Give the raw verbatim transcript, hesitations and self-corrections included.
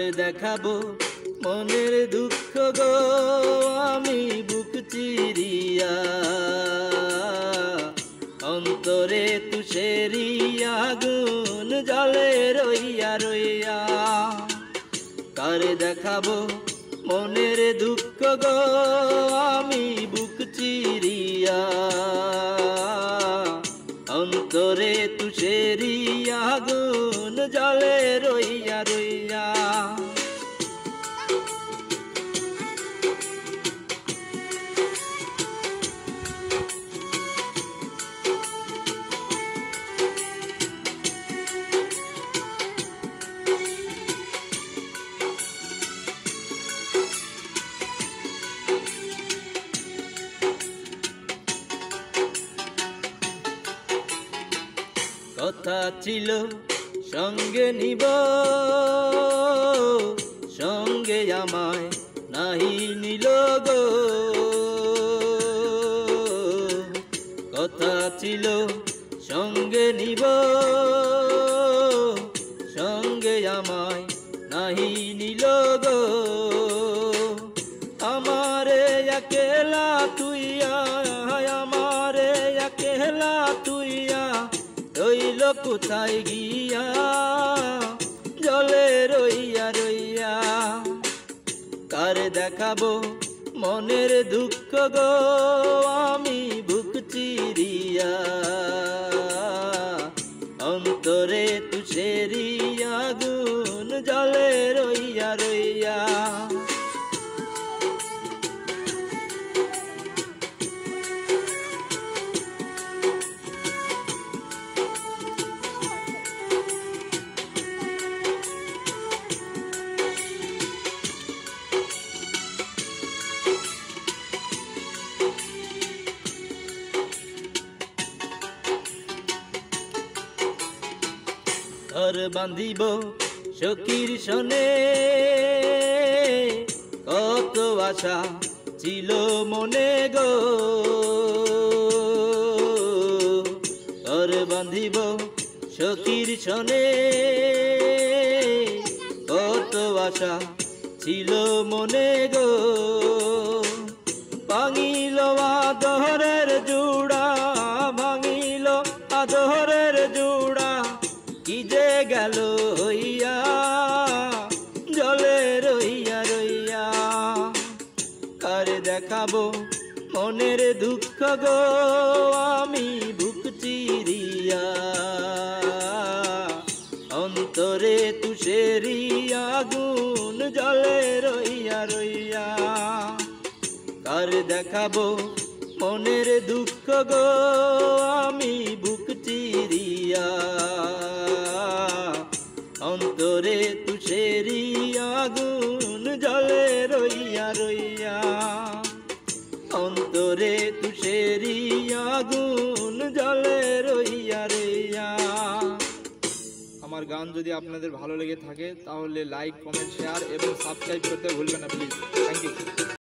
দেখাবো মনের দুঃখ গো আমি বুক চিরিয়া, অন্তরে তুষেরি আগুন জ্বলে রইয়া রইয়া। কার দেখাবো মনের দুঃখ গো আমি বুক চিরিয়া, অন্তরে তুষেরি আগুন জ্বলে রইয়া রইয়া। কথা ছিল সঙ্গে নিব, সঙ্গে আমায় নাহি নিল গো। কথা ছিল সঙ্গে নিব, সঙ্গে আমায় নাহি নিল গো। আমারে একেলা তুইয়া, আমারে একেলা তুইয়া রইল কোথায় গিয়া, জলে রইয়া রইয়া। কার দেখাবো মনের দুঃখ গো আমি বুক চিরিয়া, অন্তরে তুষেরি আগুন জলে রইয়া রইয়া। ঘর বাঁধিব সখীর সনে, কত আশা ছিল মনে গো। ঘর বাঁধিব সখীর সনে, কত আশা ছিল মনে গো। ভাঙিল আদরের জুড়া, ভাঙিল আদরের জুড়া, কি যে গেল হইয়া, জলে রইয়া রইয়া। কার দেখাবো মনের দুঃখ গো আমি বুক চিরিয়া, অন্তরে তুষেরি আগুন জলে রইয়া রইয়া। কার দেখাবো মনের দুঃখ গো আমি বুক চিরিয়া, অন্তরে তুষেরি আগুন জলে রইয়া রইয়া। অন্তরে তুষেরি আগুন জলে রইয়া রইয়া। আমার গান যদি আপনাদের ভালো লেগে থাকে তাহলে লাইক, কমেন্ট, শেয়ার এবং সাবস্ক্রাইব করতে ভুলবেন না প্লিজ। Thank you.